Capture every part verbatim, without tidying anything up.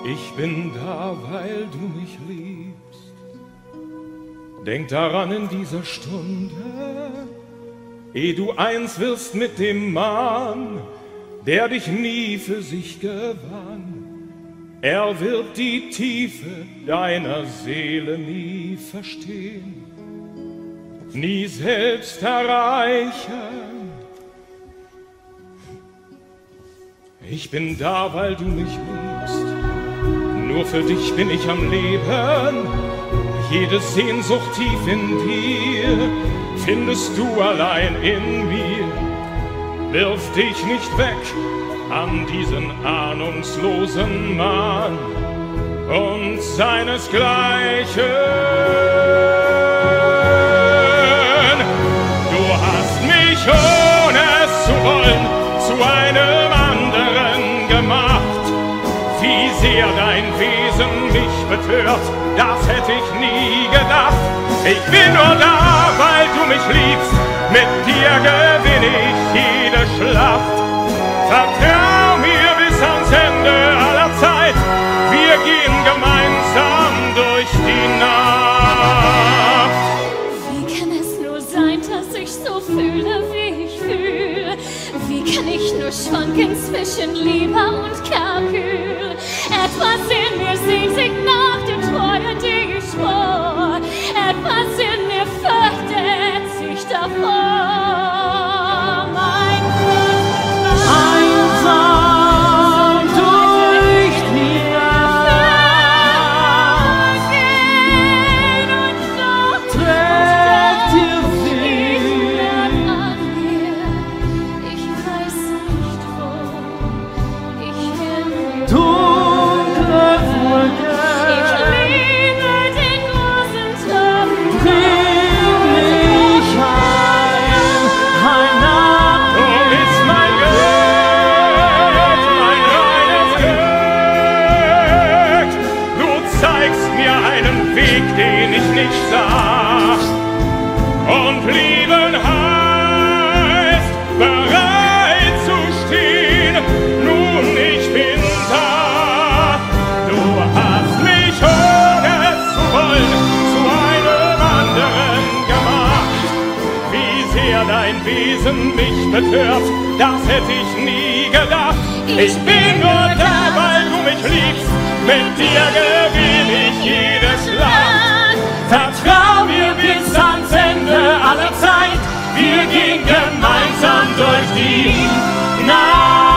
Ich bin da, weil du mich liebst. Denk daran in dieser Stunde, ehe du eins wirst mit dem Mann, der dich nie für sich gewann. Er wird die Tiefe deiner Seele nie verstehen, nie selbst erreichen. Ich bin da, weil du mich liebst. Nur für dich bin ich am Leben. Jede Sehnsucht tief in dir findest du allein in mir. Wirf dich nicht weg an diesen ahnungslosen Mann und seinesgleichen. Du hast mich, ohne es zu wollen, zu einem anderen gemacht. Wie sehr dein Wesen mich betört, das hätte ich nie gedacht. Ich bin nur da, weil du mich liebst. Mit dir gewinne ich jede Schlacht. Vertrau mir bis ans Ende aller Zeit. Wir gehen gemeinsam durch die Nacht. Wie kann es nur sein, dass ich so fühle, wie ich fühle? Wie kann ich nur schwanken zwischen Liebe und Kalkül? Etwas in mir sehnt sich nach der Treue, die ich schwor. Etwas in mir fürchtet sich davor. Mein Gott, einsam durch die Nacht gehen und doch trägt ihr Weg an mir. Ich weiß nicht, wo ich hin will. Den ich nicht sah. Und lieben heißt, bereit zu stehen. Nun, ich bin da. Du hast mich, ohne es zu wollen, zu einem anderen gemacht. Wie sehr dein Wesen mich betört, das hätte ich nie gedacht. Ich bin nur da, weil du mich liebst. Mit dir gewinne ich jede Schlacht. Vertrau mir bis ans Ende aller Zeit. Wir gehen gemeinsam durch die Nacht.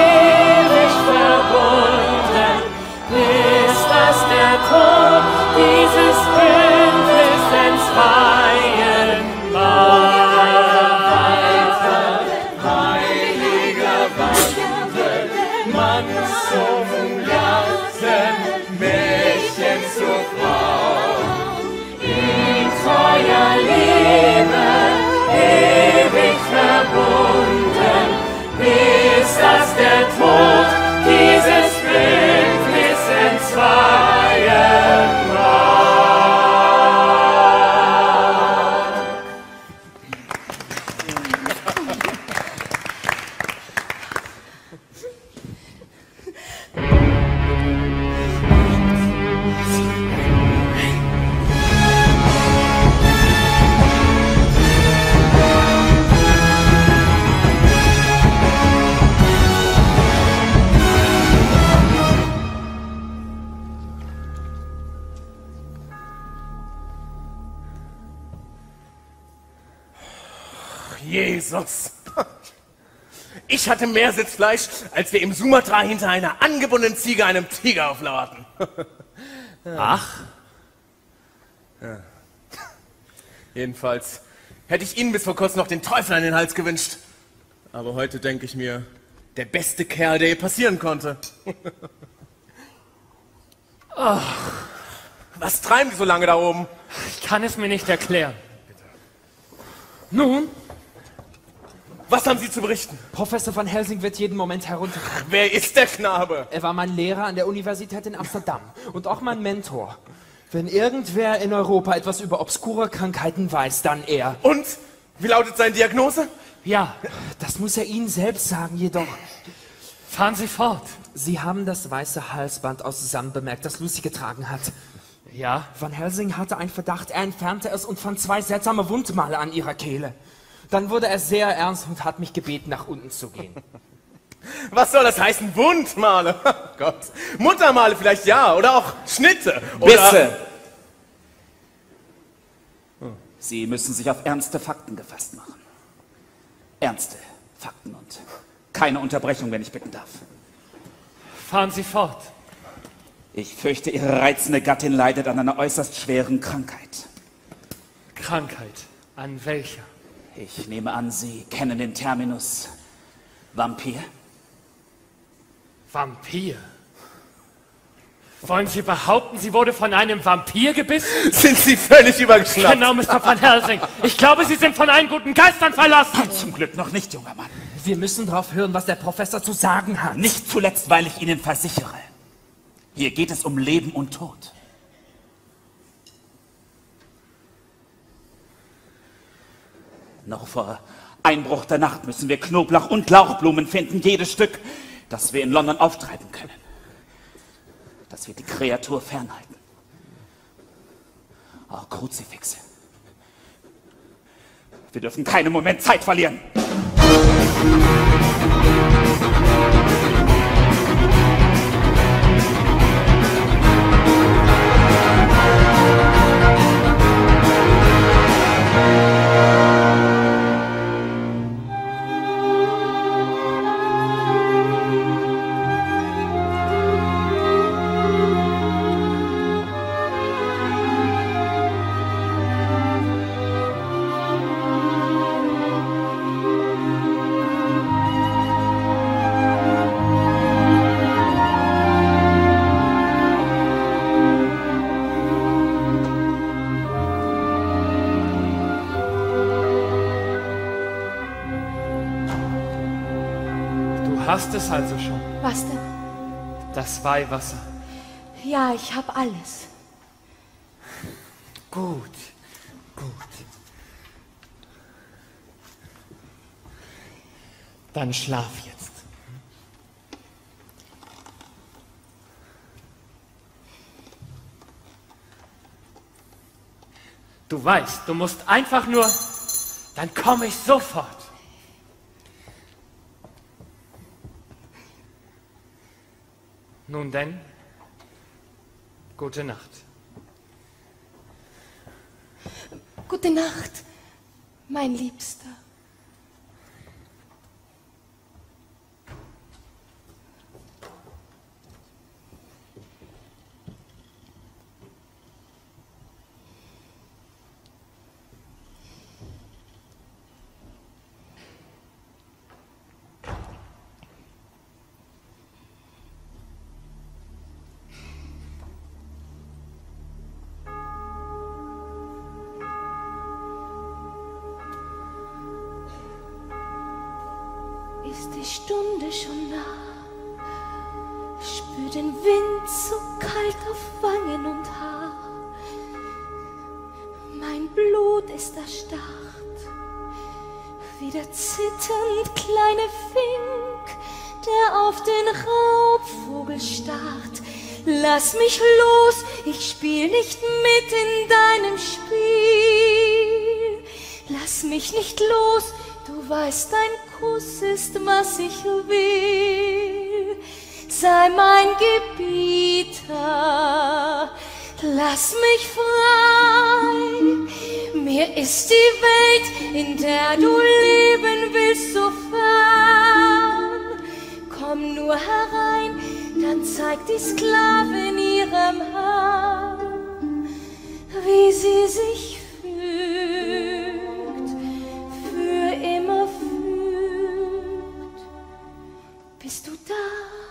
der Tod die Jesus! Ich hatte mehr Sitzfleisch, als wir im Sumatra hinter einer angebundenen Ziege einem Tiger auflauerten. Ach? Ja. Jedenfalls hätte ich Ihnen bis vor kurzem noch den Teufel an den Hals gewünscht. Aber heute denke ich mir, der beste Kerl, der ihr passieren konnte. Oh. Was treiben die so lange da oben? Ich kann es mir nicht erklären. Nun? Was haben Sie zu berichten? Professor Van Helsing wird jeden Moment herunterkommen. Wer ist der Knabe? Er war mein Lehrer an der Universität in Amsterdam und auch mein Mentor. Wenn irgendwer in Europa etwas über obskure Krankheiten weiß, dann er. Und? Wie lautet seine Diagnose? Ja. Das muss er Ihnen selbst sagen, jedoch. Fahren Sie fort. Sie haben das weiße Halsband aus Sand bemerkt, das Lucy getragen hat. Ja? Van Helsing hatte einen Verdacht, er entfernte es und fand zwei seltsame Wundmale an ihrer Kehle. Dann wurde er sehr ernst und hat mich gebeten, nach unten zu gehen. Was soll das heißen, Wundmale? Oh Gott. Muttermale vielleicht ja, oder auch Schnitte. Oder Bisse! Sie müssen sich auf ernste Fakten gefasst machen. Ernste Fakten und keine Unterbrechung, wenn ich bitten darf. Fahren Sie fort. Ich fürchte, Ihre reizende Gattin leidet an einer äußerst schweren Krankheit. Krankheit? An welcher? Ich nehme an, Sie kennen den Terminus Vampir? Vampir? Wollen Sie behaupten, sie wurde von einem Vampir gebissen? Sind Sie völlig übergeschnappt? Genau, Mister Van Helsing. Ich glaube, Sie sind von allen guten Geistern verlassen. Zum Glück noch nicht, junger Mann. Wir müssen drauf hören, was der Professor zu sagen hat. Nicht zuletzt, weil ich Ihnen versichere. Hier geht es um Leben und Tod. Noch vor Einbruch der Nacht müssen wir Knoblauch und Lauchblumen finden, jedes Stück, das wir in London auftreiben können. Dass wir die Kreatur fernhalten. Auch Kruzifixe. Wir dürfen keinen Moment Zeit verlieren. Du hast es also schon. Was denn? Das Weihwasser. Ja, ich habe alles. Gut, gut. Dann schlaf jetzt. Du weißt, du musst einfach nur... Dann komme ich sofort. Nun denn, gute Nacht. Gute Nacht, mein Liebster. Ist die Stunde schon nah? Spür den Wind so kalt auf Wangen und Haar. Mein Blut ist erstarrt, wieder zitternd kleine Fink, der auf den Raubvogel starrt. Lass mich los, ich spiel nicht mit in deinem Spiel. Lass mich nicht los, du weißt, dein Kuss ist, was ich will. Sei mein Gebieter, lass mich frei. Mir ist die Welt, in der du leben willst, so fern. Komm nur herein, dann zeigt die Sklavin ihrem Herrn, wie sie sich fügt, für immer fügt. Bist du da?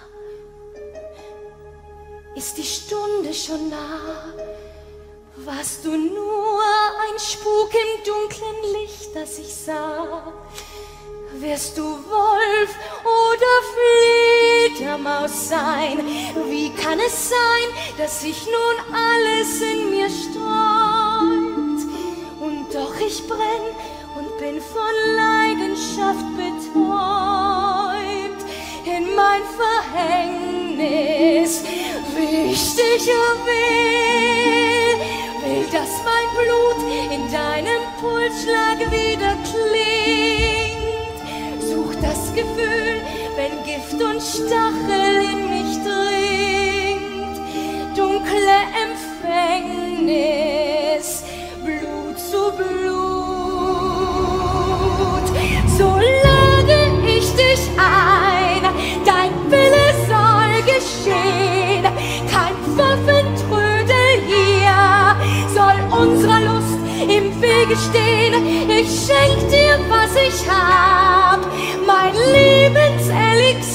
Ist die Stunde schon nah? Warst du nur ein Spuk im dunklen Licht, das ich sah? Wirst du Wolf oder Fledermaus sein? Wie kann es sein, dass sich nun alles in mir sträubt? Und doch ich brenn und bin von Leidenschaft betäubt. In mein Verhängnis wicht ich will, will, dass mein Blut in deinem Pulsschlag wieder klingt. Such das Gefühl, wenn Gift und Stachel in mich dringt. Dunkle Empfängnis, Blut zu Blut. So lade ich dich ein, dein Wille soll geschehen. Kein Pfaffentrödel hier soll unserer Lust im Wege stehen. Ich schenk dir, was ich hab, mein Lebenselixir.